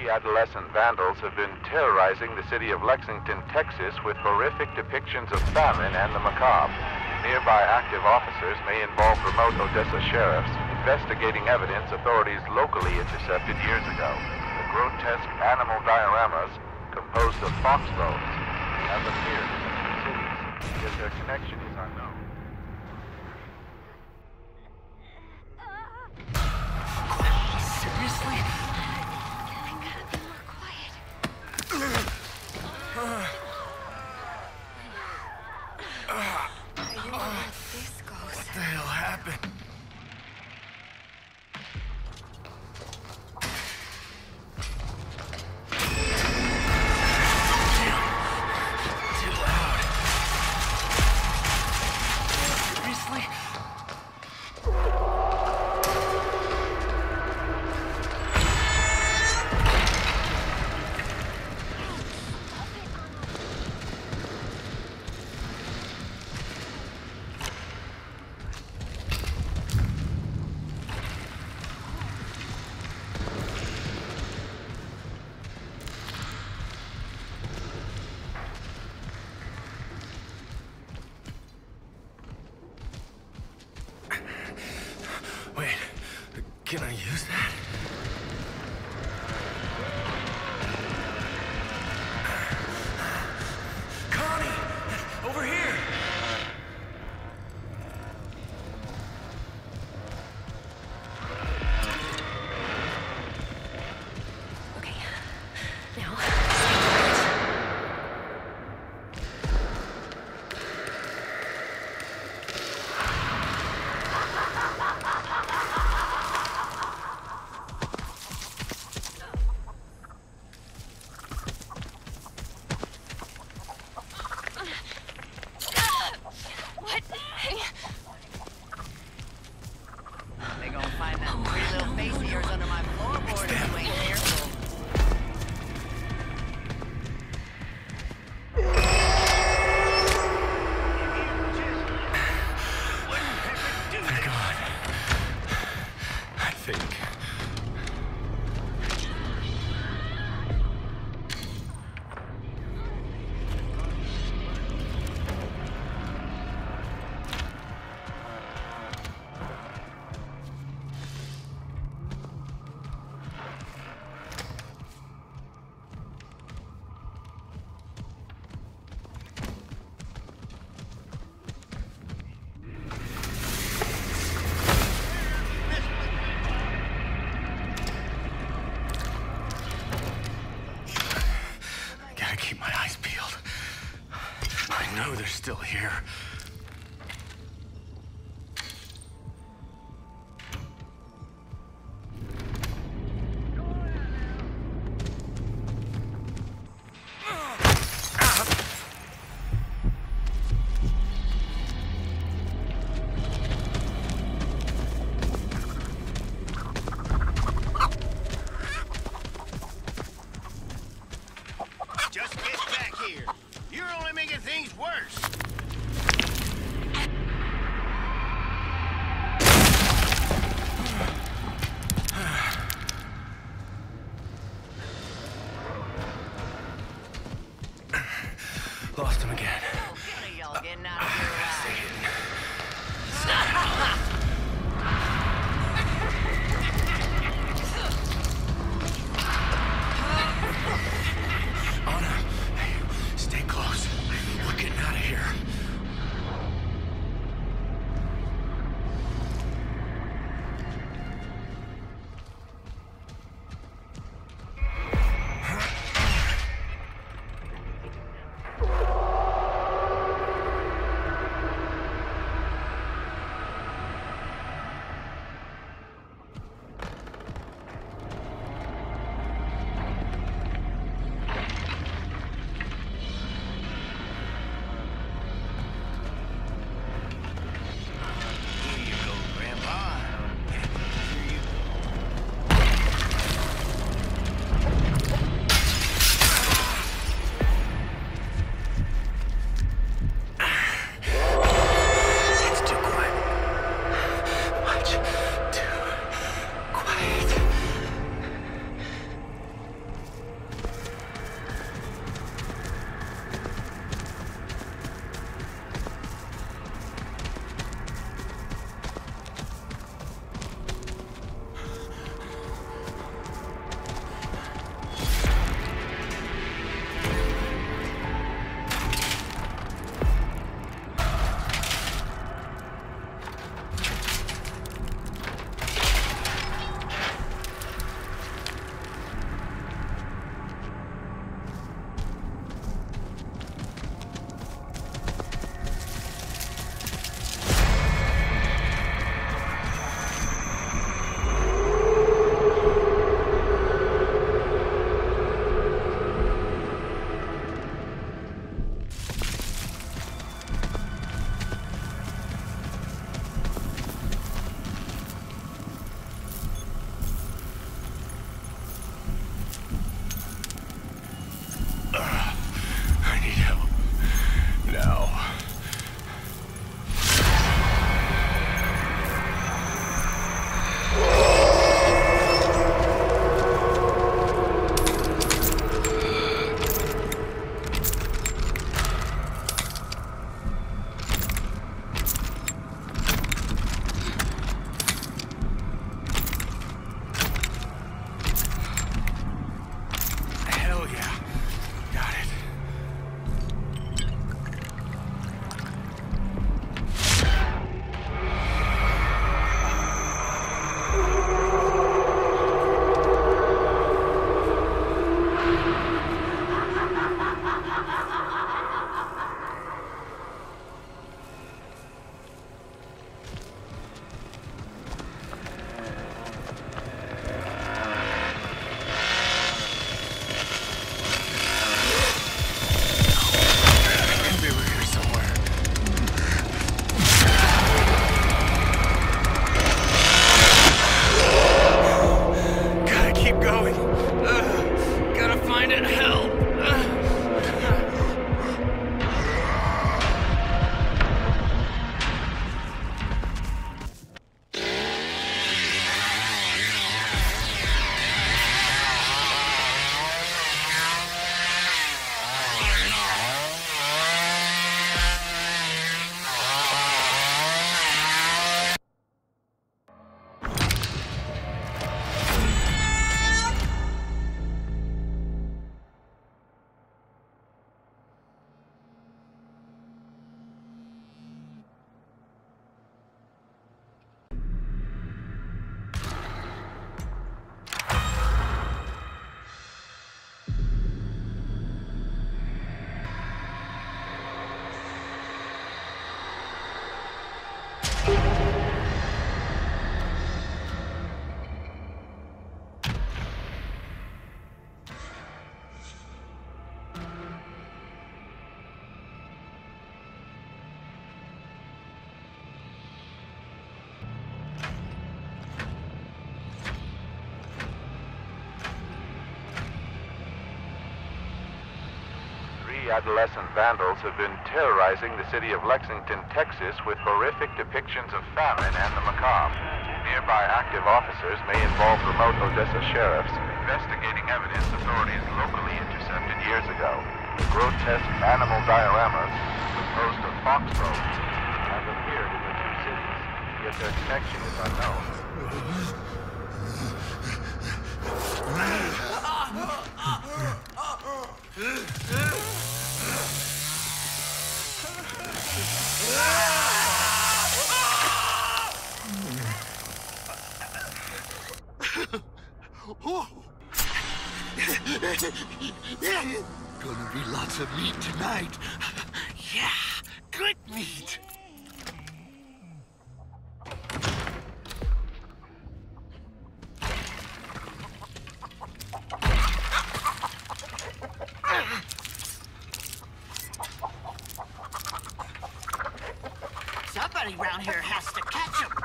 pre-adolescent vandals have been terrorizing the city of Lexington, Texas with horrific depictions of famine and the macabre. Nearby active officers may involve remote Odessa sheriffs, investigating evidence authorities locally intercepted years ago. The grotesque animal dioramas, composed of fox bones, have appeared in the cities, yet their connection is unknown. Seriously? I gotta be more quiet. I don't know where this goes. What the hell happened? Too loud. Seriously? Wait, can I use that? Connie! Over here! Okay. Now. What? They gonna find that pretty little face of yours under my floorboard if you ain't careful. They're gone. I think. Gotta keep my eyes peeled. I know they're still here. Just get back here. You're only making things worse. pre-adolescent vandals have been terrorizing the city of Lexington, Texas with horrific depictions of famine and the macabre. Nearby active officers may involve remote Odessa sheriffs investigating evidence authorities locally intercepted years ago. Grotesque animal dioramas composed of foxtroles have appeared in the two cities, yet their connection is unknown. Gonna be lots of meat tonight. Yeah, good meat. Somebody around here has to catch him.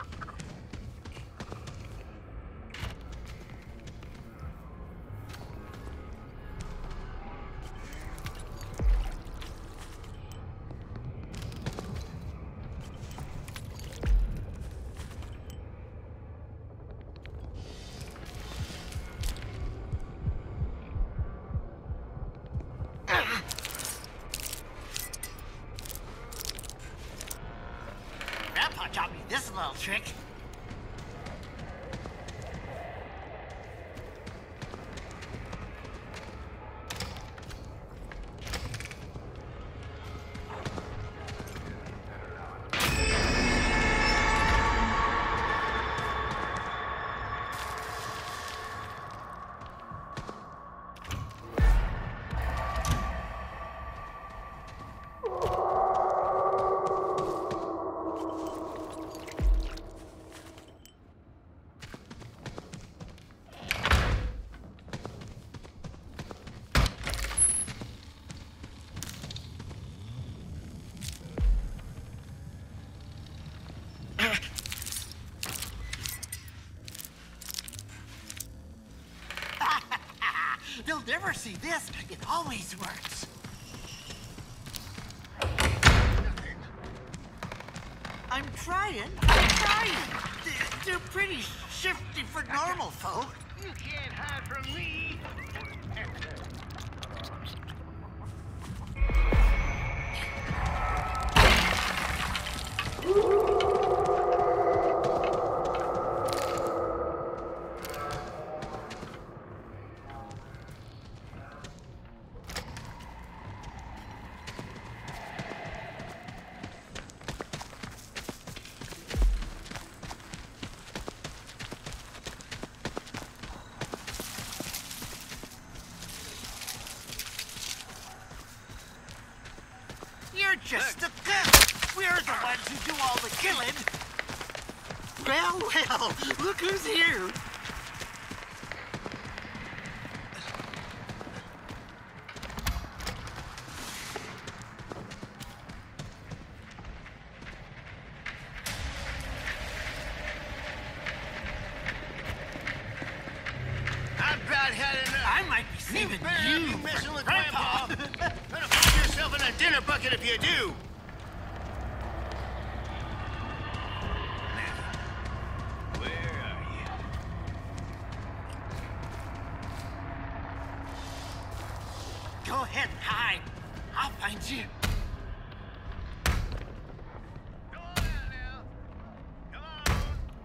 Grandpa taught me this little trick. They'll never see this. It always works. I'm trying. They're pretty shifty for normal folk. You can't hide from me. You're just a girl. We're the ones who do all the killing. Well, look who's here. I've about had enough. I might be saving You better you, not be messing with Grandpa. Grandpa. Gonna find yourself in a dinner bucket if you do. Now, where are you? Go ahead and hide. I'll find you. Come on out now. Come on.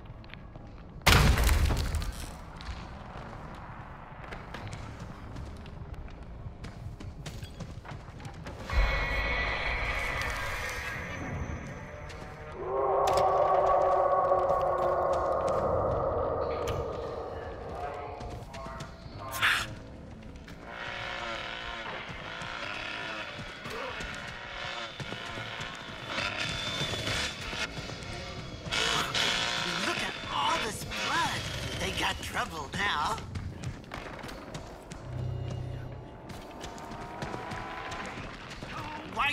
Look at all this blood. They got trouble now. White.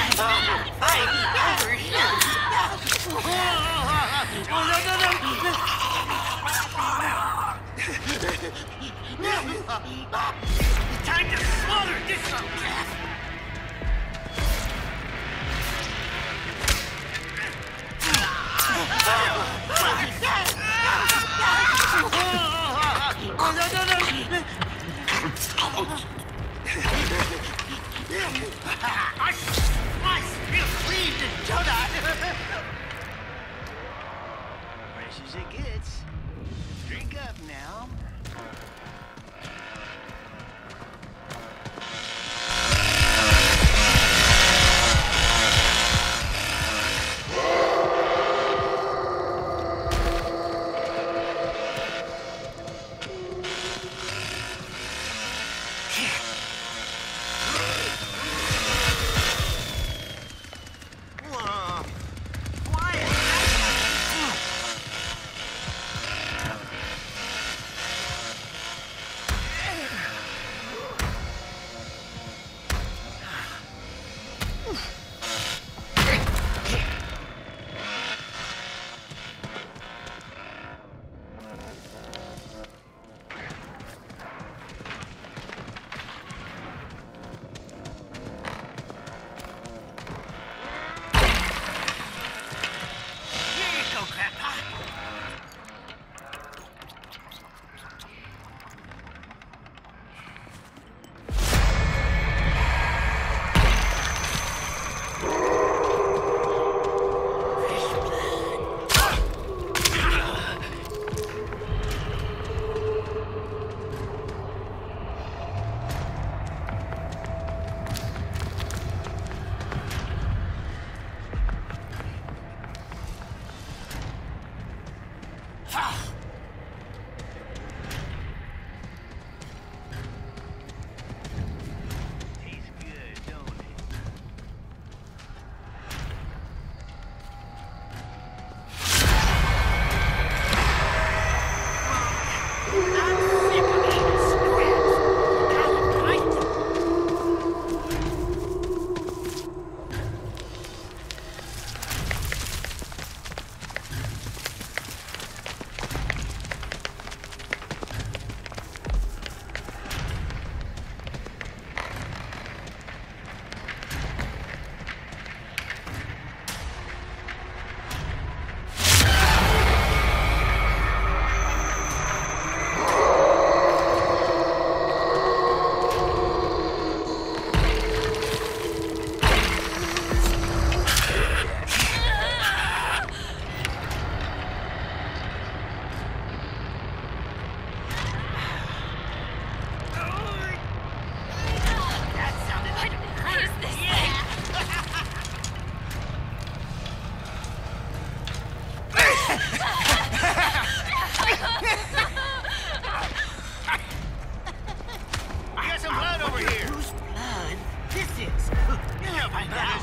Over here. Oh, no. Time to slaughter this little calf! Oh, no, no, no! I feel clean, don't I? Fresh as it gets. Drink up now. Got some blood over here. Whose blood? This is. You'll find out.